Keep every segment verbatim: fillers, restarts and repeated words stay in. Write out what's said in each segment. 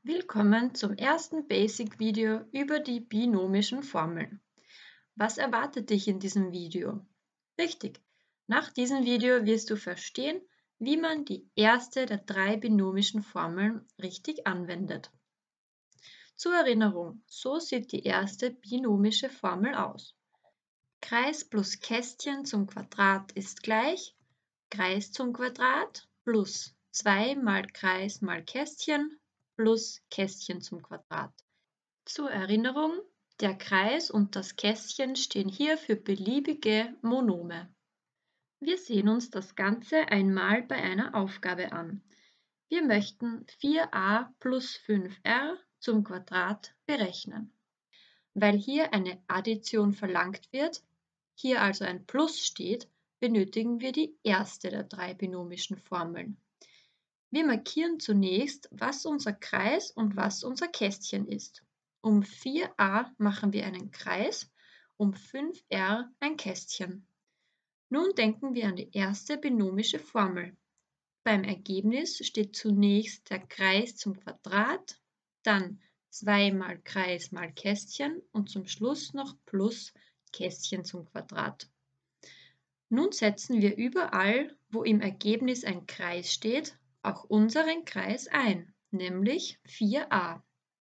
Willkommen zum ersten Basic-Video über die binomischen Formeln. Was erwartet dich in diesem Video? Richtig, nach diesem Video wirst du verstehen, wie man die erste der drei binomischen Formeln richtig anwendet. Zur Erinnerung, so sieht die erste binomische Formel aus. Kreis plus Kästchen zum Quadrat ist gleich Kreis zum Quadrat plus zwei mal Kreis mal Kästchen plus Kästchen zum Quadrat. Zur Erinnerung, der Kreis und das Kästchen stehen hier für beliebige Monome. Wir sehen uns das Ganze einmal bei einer Aufgabe an. Wir möchten vier a plus fünf r zum Quadrat berechnen. Weil hier eine Addition verlangt wird, hier also ein Plus steht, benötigen wir die erste der drei binomischen Formeln. Wir markieren zunächst, was unser Kreis und was unser Kästchen ist. Um vier a machen wir einen Kreis, um fünf r ein Kästchen. Nun denken wir an die erste binomische Formel. Beim Ergebnis steht zunächst der Kreis zum Quadrat, dann zwei mal Kreis mal Kästchen und zum Schluss noch plus Kästchen zum Quadrat. Nun setzen wir überall, wo im Ergebnis ein Kreis steht, auch unseren Kreis ein, nämlich vier a.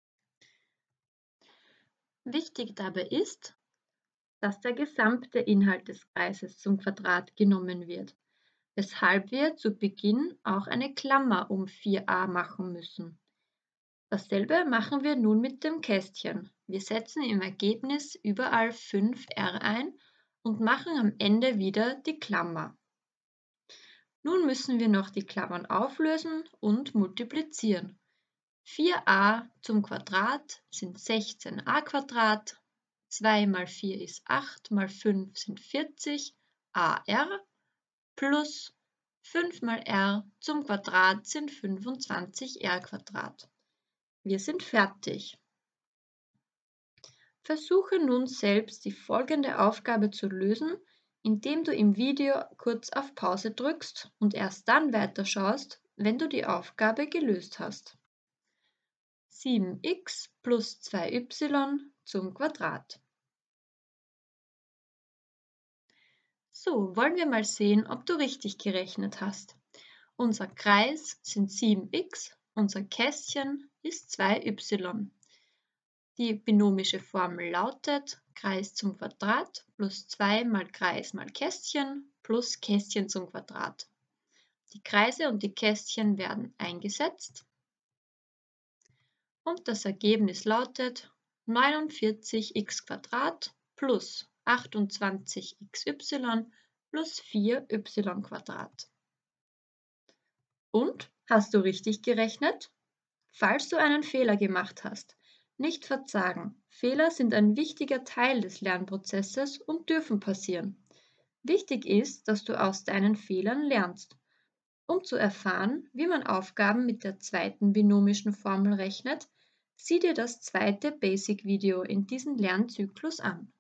Wichtig dabei ist, dass der gesamte Inhalt des Kreises zum Quadrat genommen wird, weshalb wir zu Beginn auch eine Klammer um vier a machen müssen. Dasselbe machen wir nun mit dem Kästchen. Wir setzen im Ergebnis überall fünf r ein und machen am Ende wieder die Klammer. Nun müssen wir noch die Klammern auflösen und multiplizieren. vier a zum Quadrat sind sechzehn a Quadrat, zwei mal vier ist acht, mal fünf sind vierzig, ar, plus fünf mal r zum Quadrat sind fünfundzwanzig r Quadrat. Wir sind fertig. Versuche nun selbst die folgende Aufgabe zu lösen, indem du im Video kurz auf Pause drückst und erst dann weiterschaust, wenn du die Aufgabe gelöst hast. sieben x plus zwei y zum Quadrat. So, wollen wir mal sehen, ob du richtig gerechnet hast. Unser Kreis sind sieben x, unser Kästchen ist zwei y. Die binomische Formel lautet Kreis zum Quadrat plus zwei mal Kreis mal Kästchen plus Kästchen zum Quadrat. Die Kreise und die Kästchen werden eingesetzt und das Ergebnis lautet neunundvierzig x plus achtundzwanzig xy plus vier y. Und, hast du richtig gerechnet? Falls du einen Fehler gemacht hast, nicht verzagen. Fehler sind ein wichtiger Teil des Lernprozesses und dürfen passieren. Wichtig ist, dass du aus deinen Fehlern lernst. Um zu erfahren, wie man Aufgaben mit der zweiten binomischen Formel rechnet, sieh dir das zweite Basic-Video in diesem Lernzyklus an.